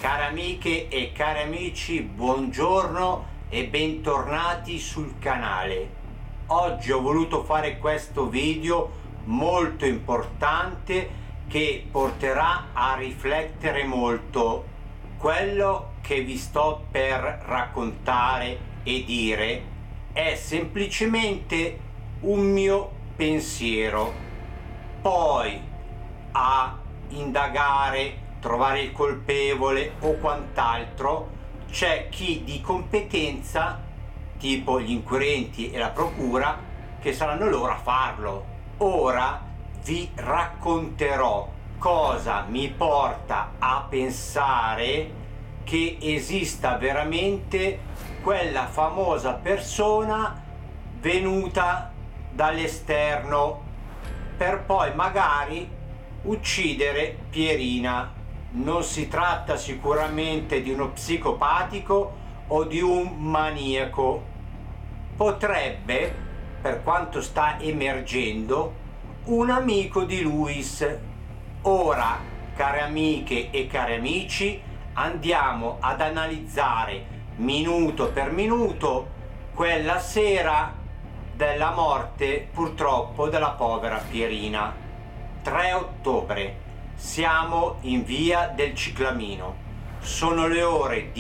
Care amiche e cari amici, buongiorno e bentornati sul canale. Oggi ho voluto fare questo video molto importante che porterà a riflettere molto. Quello che vi sto per raccontare e dire è semplicemente un mio pensiero. Poi a indagare, trovare il colpevole o quant'altro c'è chi di competenza, tipo gli inquirenti e la procura, che saranno loro a farlo. Ora vi racconterò cosa mi porta a pensare che esista veramente quella famosa persona venuta dall'esterno per poi magari uccidere Pierina. Non si tratta sicuramente di uno psicopatico o di un maniaco. Potrebbe, per quanto sta emergendo, un amico di Luis. Ora, care amiche e cari amici, andiamo ad analizzare minuto per minuto quella sera della morte, purtroppo, della povera Pierina. 3 ottobre. Siamo in via del Ciclamino. Sono le ore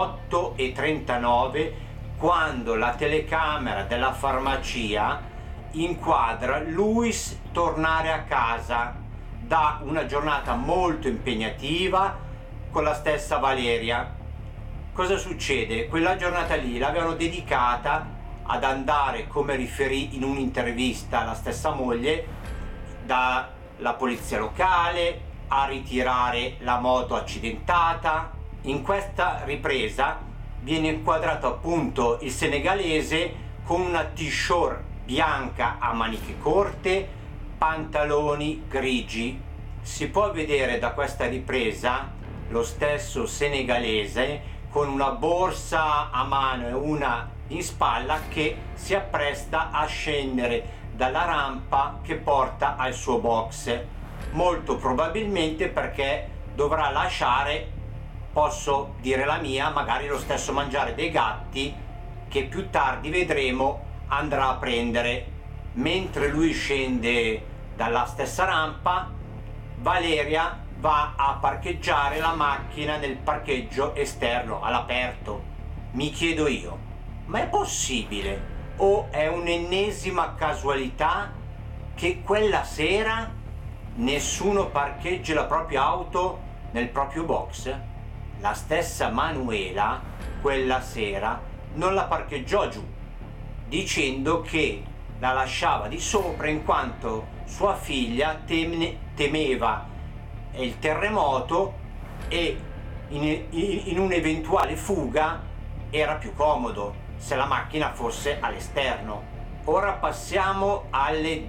18:39 quando la telecamera della farmacia inquadra Luis tornare a casa da una giornata molto impegnativa con la stessa Valeria. Cosa succede? Quella giornata lì l'avevano dedicata ad andare, come riferì in un'intervista la stessa moglie, dalla polizia locale a ritirare la moto accidentata. In questa ripresa viene inquadrato appunto il senegalese con una t-shirt bianca a maniche corte, pantaloni grigi. Si può vedere da questa ripresa lo stesso senegalese con una borsa a mano e una in spalla che si appresta a scendere dalla rampa che porta al suo box, molto probabilmente perché dovrà lasciare, posso dire la mia, magari lo stesso mangiare dei gatti che più tardi vedremo andrà a prendere. Mentre lui scende dalla stessa rampa, Valeria va a parcheggiare la macchina nel parcheggio esterno all'aperto. Mi chiedo io, ma è possibile o è un'ennesima casualità che quella sera nessuno parcheggia la propria auto nel proprio box? La stessa Manuela quella sera non la parcheggiò giù, dicendo che la lasciava di sopra in quanto sua figlia temeva il terremoto e in un'eventuale fuga era più comodo se la macchina fosse all'esterno. Ora passiamo alle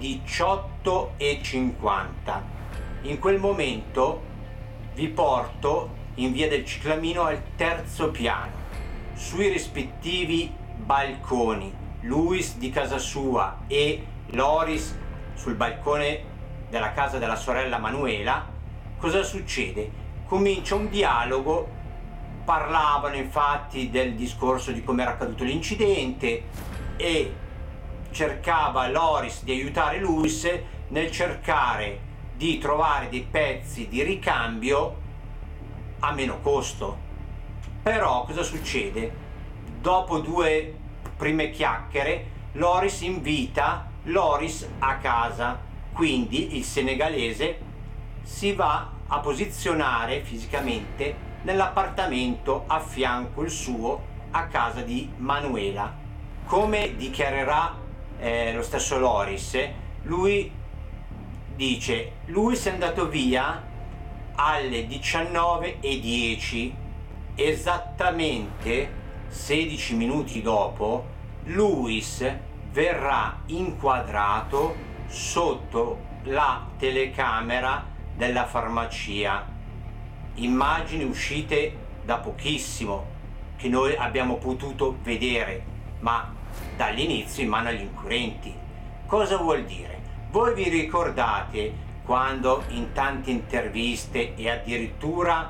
18:50. In quel momento vi porto in via del Ciclamino al terzo piano. Sui rispettivi balconi, Luis di casa sua e Loris sul balcone della casa della sorella Manuela, cosa succede? Comincia un dialogo. Parlavano infatti del discorso di come era accaduto l'incidente e cercava Loris di aiutare Luis nel cercare di trovare dei pezzi di ricambio a meno costo. Però cosa succede? Dopo 2 prime chiacchiere, Loris invita Loris a casa, quindi il senegalese si va a posizionare fisicamente nell'appartamento a fianco il suo a casa di Manuela. Come dichiarerà lo stesso Loris, lui dice: Luis è andato via alle 19:10, esattamente 16 minuti dopo Luis verrà inquadrato sotto la telecamera della farmacia. Immagini uscite da pochissimo che noi abbiamo potuto vedere, ma dall'inizio in mano agli inquirenti. Cosa vuol dire? Voi vi ricordate quando in tante interviste e addirittura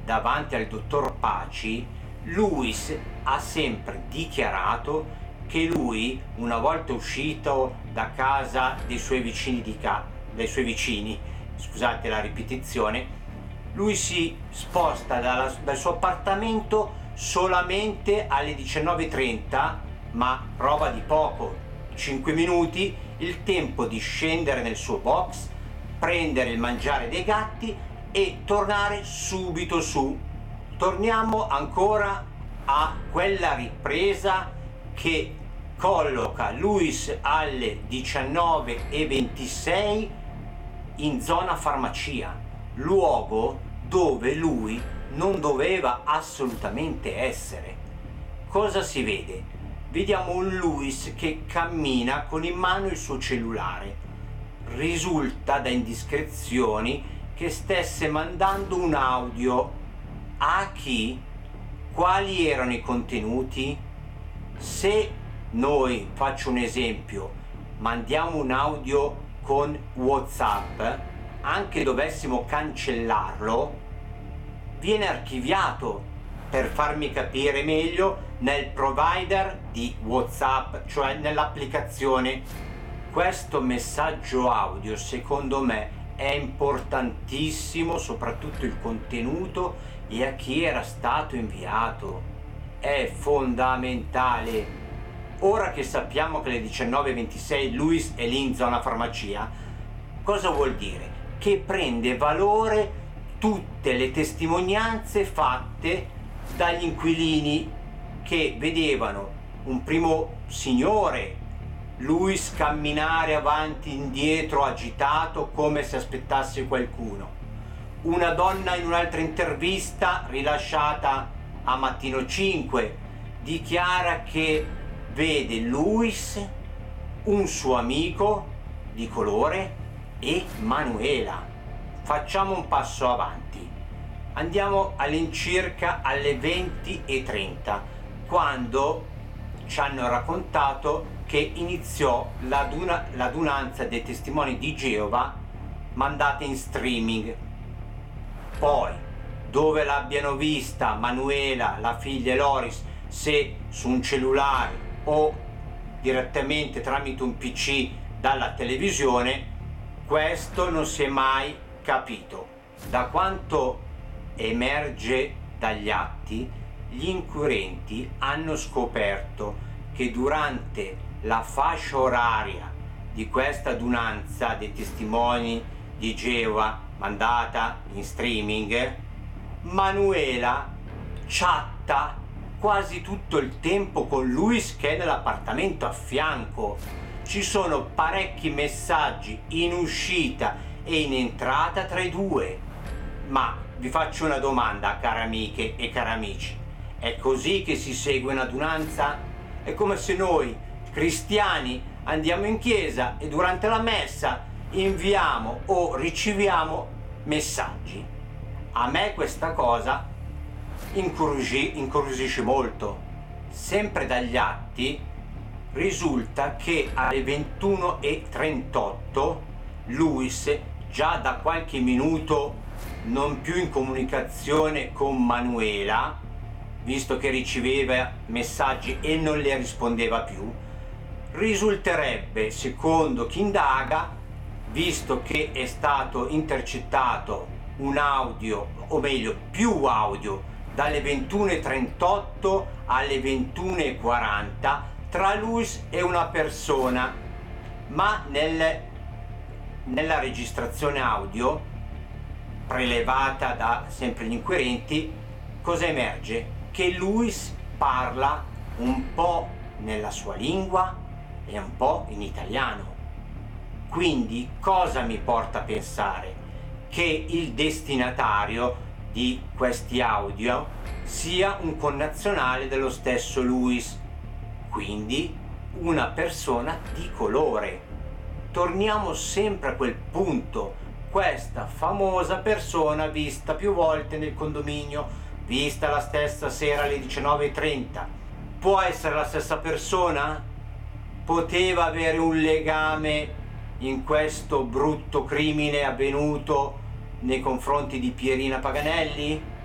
davanti al dottor Paci, Lewis ha sempre dichiarato che lui, una volta uscito da casa dei suoi vicini, scusate la ripetizione, lui si sposta dal suo appartamento solamente alle 19:30, ma prova di poco, 5 minuti, il tempo di scendere nel suo box, prendere il mangiare dei gatti e tornare subito su. Torniamo ancora a quella ripresa che colloca Lewis alle 19:26 in zona farmacia, luogo dove lui non doveva assolutamente essere. Cosa si vede? Vediamo un Lewis che cammina con in mano il suo cellulare. Risulta da indiscrezioni che stesse mandando un audio. A chi? Quali erano i contenuti? Se noi, faccio un esempio, mandiamo un audio con WhatsApp, anche dovessimo cancellarlo, viene archiviato, per farmi capire meglio, nel provider di WhatsApp, cioè nell'applicazione. Questo messaggio audio, secondo me, è importantissimo, soprattutto il contenuto e a chi era stato inviato. È fondamentale. Ora che sappiamo che alle 19:26 Lewis è lì in zona farmacia, cosa vuol dire? Che prende valore tutte le testimonianze fatte dagli inquilini che vedevano un primo signore, Lewis, camminare avanti e indietro agitato come se aspettasse qualcuno. Una donna in un'altra intervista rilasciata a Mattino 5 dichiara che vede Lewis, un suo amico di colore e Manuela. Facciamo un passo avanti. Andiamo all'incirca alle 20:30, quando ci hanno raccontato che iniziò l'adunanza dei testimoni di Geova mandate in streaming. Poi, dove l'abbiano vista Manuela, la figlia, e Loris, se su un cellulare o direttamente tramite un PC dalla televisione, questo non si è mai capito. Da quanto emerge dagli atti, gli inquirenti hanno scoperto che durante la fascia oraria di questa adunanza dei testimoni di Geova mandata in streaming, Manuela chatta quasi tutto il tempo con Lewis, che è nell'appartamento a fianco. Ci sono parecchi messaggi in uscita e in entrata tra i due. Ma vi faccio una domanda, care amiche e cari amici: è così che si segue un'adunanza? È come se noi cristiani andiamo in chiesa e durante la messa inviamo o riceviamo messaggi. A me questa cosa incuriosisce molto. Sempre dagli atti risulta che alle 21:38 Lewis, già da qualche minuto non più in comunicazione con Manuela, visto che riceveva messaggi e non le rispondeva più, risulterebbe, secondo chi indaga, visto che è stato intercettato un audio, o meglio più audio, dalle 21:38 alle 21:40 tra Lewis e una persona, ma nella registrazione audio prelevata da sempre gli inquirenti, cosa emerge? Che Lewis parla un po' nella sua lingua e un po' in italiano. Quindi cosa mi porta a pensare? Che il destinatario di questi audio sia un connazionale dello stesso Lewis, quindi una persona di colore. Torniamo sempre a quel punto: questa famosa persona vista più volte nel condominio, vista la stessa sera alle 19:30, può essere la stessa persona? Poteva avere un legame in questo brutto crimine avvenuto nei confronti di Pierina Paganelli?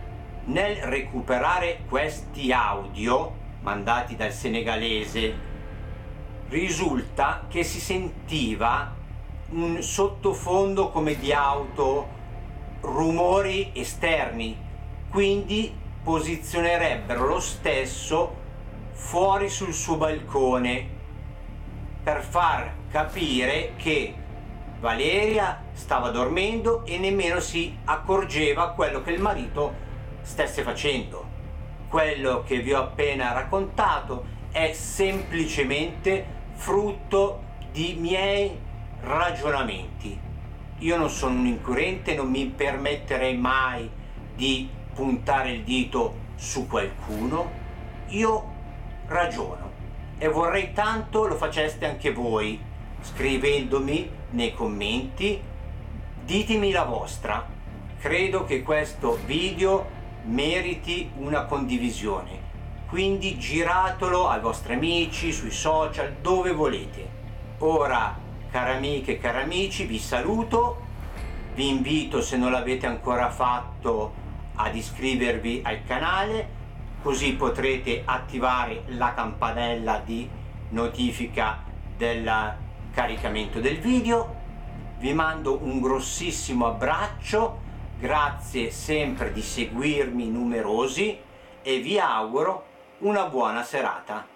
Nel recuperare questi audio mandati dal senegalese risulta che si sentiva un sottofondo come di auto, rumori esterni, quindi posizionerebbero lo stesso fuori sul suo balcone per far capire che Valeria stava dormendo e nemmeno si accorgeva quello che il marito stesse facendo. Quello che vi ho appena raccontato è semplicemente frutto di miei ragionamenti. Io non sono un incoerente, non mi permetterei mai di puntare il dito su qualcuno. Io ragiono e vorrei tanto lo faceste anche voi, scrivendomi nei commenti, ditemi la vostra. Credo che questo video meriti una condivisione, quindi giratelo ai vostri amici, sui social, dove volete. Ora, care amiche e cari amici, vi saluto, vi invito, se non l'avete ancora fatto, ad iscrivervi al canale, così potrete attivare la campanella di notifica del caricamento del video. Vi mando un grossissimo abbraccio, grazie sempre di seguirmi numerosi e vi auguro una buona serata.